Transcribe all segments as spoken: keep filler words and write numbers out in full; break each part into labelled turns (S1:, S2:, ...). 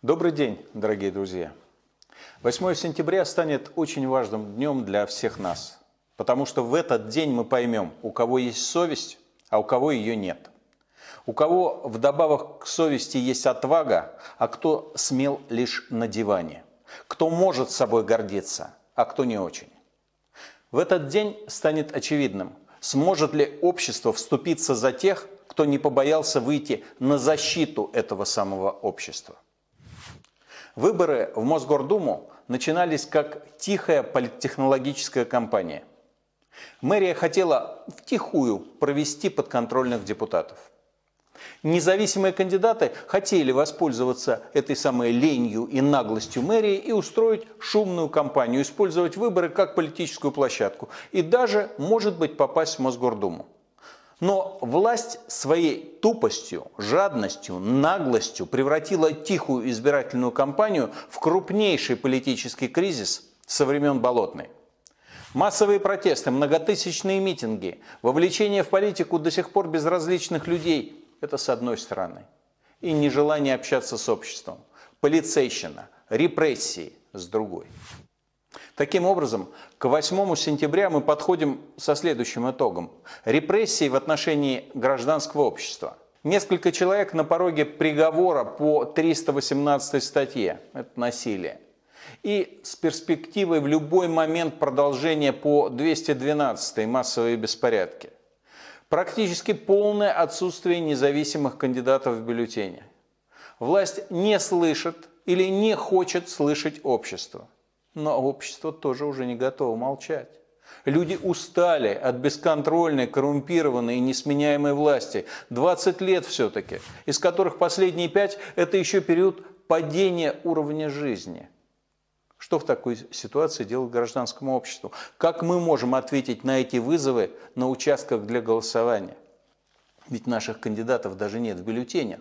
S1: Добрый день, дорогие друзья! восьмое сентября станет очень важным днем для всех нас, потому что в этот день мы поймем, у кого есть совесть, а у кого ее нет. У кого вдобавок к совести есть отвага, а кто смел лишь на диване. Кто может собой гордиться, а кто не очень. В этот день станет очевидным, сможет ли общество вступиться за тех, кто не побоялся выйти на защиту этого самого общества. Выборы в Мосгордуму начинались как тихая политтехнологическая кампания. Мэрия хотела втихую провести подконтрольных депутатов. Независимые кандидаты хотели воспользоваться этой самой ленью и наглостью мэрии и устроить шумную кампанию, использовать выборы как политическую площадку и даже, может быть, попасть в Мосгордуму. Но власть своей тупостью, жадностью, наглостью превратила тихую избирательную кампанию в крупнейший политический кризис со времен Болотной. Массовые протесты, многотысячные митинги, вовлечение в политику до сих пор безразличных людей – это с одной стороны. И нежелание общаться с обществом, полицейщина, репрессии с другой. Таким образом, к восьмому сентября мы подходим со следующим итогом. Репрессии в отношении гражданского общества. Несколько человек на пороге приговора по триста восемнадцатой статье. Это насилие. И с перспективой в любой момент продолжения по двести двенадцатой массовые беспорядки. Практически полное отсутствие независимых кандидатов в бюллетене. Власть не слышит или не хочет слышать общество. Но общество тоже уже не готово молчать. Люди устали от бесконтрольной, коррумпированной и несменяемой власти. двадцать лет все-таки, из которых последние пять – это еще период падения уровня жизни. Что в такой ситуации делать гражданскому обществу? Как мы можем ответить на эти вызовы на участках для голосования? Ведь наших кандидатов даже нет в бюллетенях.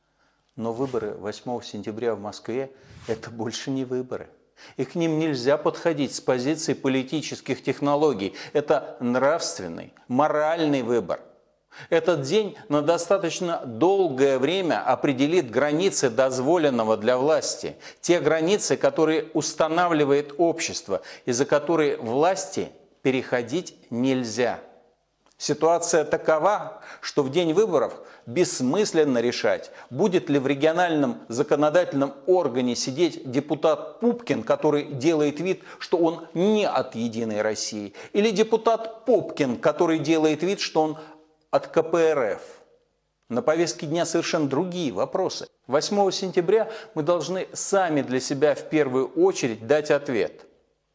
S1: Но выборы восьмого сентября в Москве – это больше не выборы. И к ним нельзя подходить с позиции политических технологий. Это нравственный, моральный выбор. Этот день на достаточно долгое время определит границы дозволенного для власти. Те границы, которые устанавливает общество и за которые власти переходить нельзя. Ситуация такова, что в день выборов бессмысленно решать, будет ли в региональном законодательном органе сидеть депутат Пупкин, который делает вид, что он не от «Единой России», или депутат Попкин, который делает вид, что он от ка пэ эр эф. На повестке дня совершенно другие вопросы. восьмого сентября мы должны сами для себя в первую очередь дать ответ.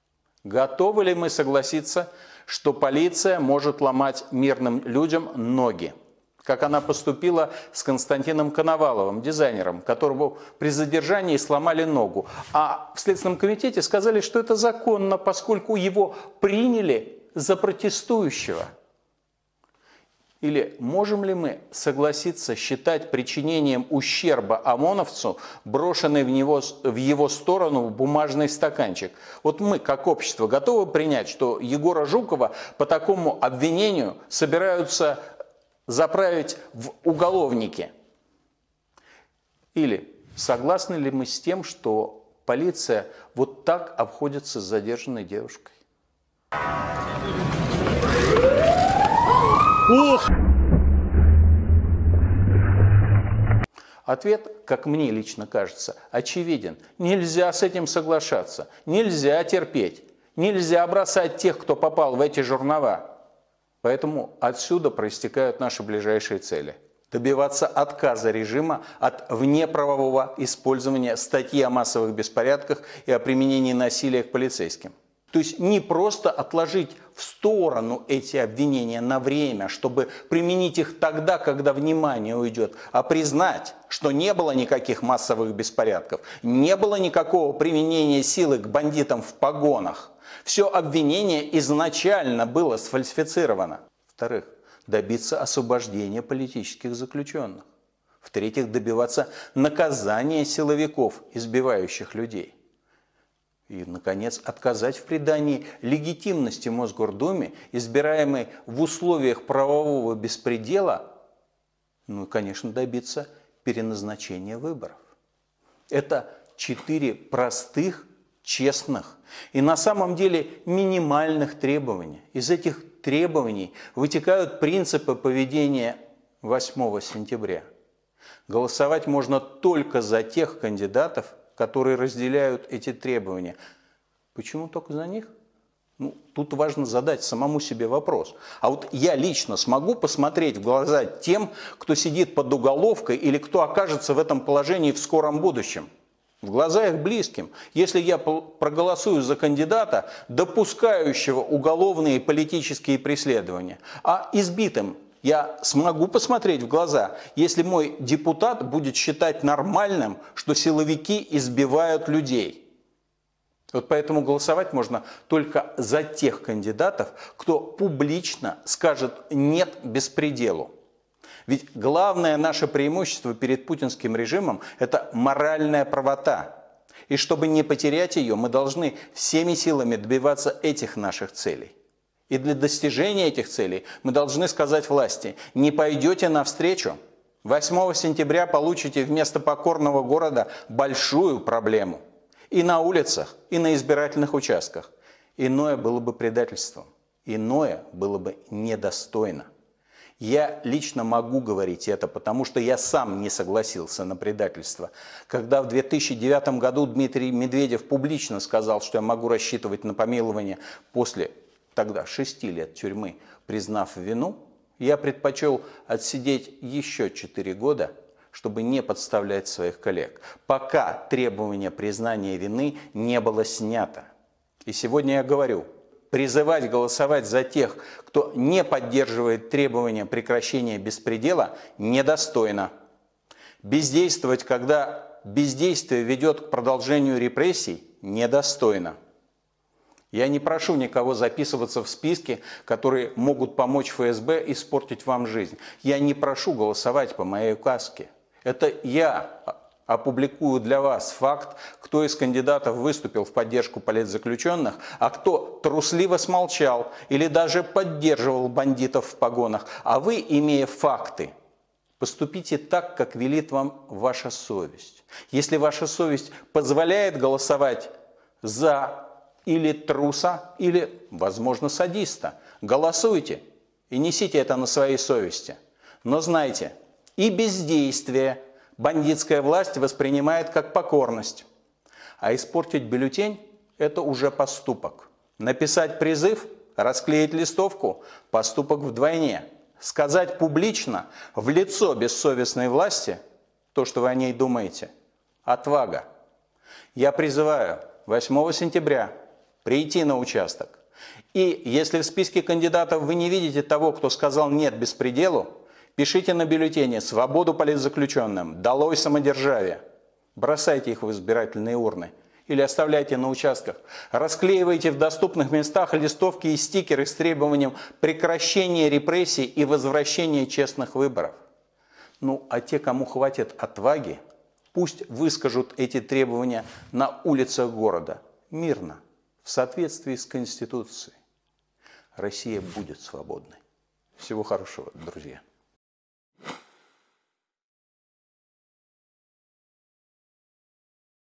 S1: Готовы ли мы согласиться, что полиция может ломать мирным людям ноги? Как она поступила с Константином Коноваловым, дизайнером, которому при задержании сломали ногу. А в Следственном комитете сказали, что это законно, поскольку его приняли за протестующего. Или можем ли мы согласиться считать причинением ущерба ОМОНовцу брошенный в, него, в его сторону бумажный стаканчик? Вот мы, как общество, готовы принять, что Егора Жукова по такому обвинению собираются заправить в уголовники? Или согласны ли мы с тем, что полиция вот так обходится с задержанной девушкой? Ох! Ответ, как мне лично кажется, очевиден. Нельзя с этим соглашаться, нельзя терпеть, нельзя бросать тех, кто попал в эти жернова. Поэтому отсюда проистекают наши ближайшие цели. Добиваться отказа режима от внеправового использования статьи о массовых беспорядках и о применении насилия к полицейским. То есть не просто отложить в сторону эти обвинения на время, чтобы применить их тогда, когда внимание уйдет, а признать, что не было никаких массовых беспорядков, не было никакого применения силы к бандитам в погонах. Все обвинение изначально было сфальсифицировано. Во-вторых, добиться освобождения политических заключенных. В-третьих, добиваться наказания силовиков, избивающих людей. И, наконец, отказать в придании легитимности Мосгордуме, избираемой в условиях правового беспредела, ну и, конечно, добиться переназначения выборов. Это четыре простых, честных и на самом деле минимальных требования. Из этих требований вытекают принципы поведения восьмого сентября. Голосовать можно только за тех кандидатов, которые разделяют эти требования. Почему только за них? Ну, тут важно задать самому себе вопрос. А вот я лично смогу посмотреть в глаза тем, кто сидит под уголовкой или кто окажется в этом положении в скором будущем? В глаза их близким. Если я проголосую за кандидата, допускающего уголовные и политические преследования, а избитым я смогу посмотреть в глаза, если мой депутат будет считать нормальным, что силовики избивают людей. Вот поэтому голосовать можно только за тех кандидатов, кто публично скажет «нет» беспределу. Ведь главное наше преимущество перед путинским режимом – это моральная правота. И чтобы не потерять ее, мы должны всеми силами добиваться этих наших целей. И для достижения этих целей мы должны сказать власти: не пойдете навстречу, восьмого сентября получите вместо покорного города большую проблему. И на улицах, и на избирательных участках. Иное было бы предательством, иное было бы недостойно. Я лично могу говорить это, потому что я сам не согласился на предательство. Когда в две тысячи девятом году Дмитрий Медведев публично сказал, что я могу рассчитывать на помилование после тогда шести лет тюрьмы, признав вину, я предпочел отсидеть еще четыре года, чтобы не подставлять своих коллег, пока требование признания вины не было снято. И сегодня я говорю, призывать голосовать за тех, кто не поддерживает требования прекращения беспредела, недостойно. Бездействовать, когда бездействие ведет к продолжению репрессий, недостойно. Я не прошу никого записываться в списки, которые могут помочь эф эс бэ испортить вам жизнь. Я не прошу голосовать по моей указке. Это я опубликую для вас факт, кто из кандидатов выступил в поддержку политзаключенных, а кто трусливо смолчал или даже поддерживал бандитов в погонах. А вы, имея факты, поступите так, как велит вам ваша совесть. Если ваша совесть позволяет голосовать за или труса, или, возможно, садиста, голосуйте и несите это на своей совести. Но знайте, и бездействие бандитская власть воспринимает как покорность. А испортить бюллетень – это уже поступок. Написать призыв, расклеить листовку – поступок вдвойне. Сказать публично, в лицо бессовестной власти, то, что вы о ней думаете – отвага. Я призываю восьмого сентября прийти на участок. И если в списке кандидатов вы не видите того, кто сказал «нет» беспределу, пишите на бюллетене «Свободу политзаключенным», «Долой самодержавие». Бросайте их в избирательные урны или оставляйте на участках. Расклеивайте в доступных местах листовки и стикеры с требованием прекращения репрессий и возвращения честных выборов. Ну, а те, кому хватит отваги, пусть выскажут эти требования на улицах города мирно, в соответствии с Конституцией. Россия будет свободной. Всего хорошего, друзья.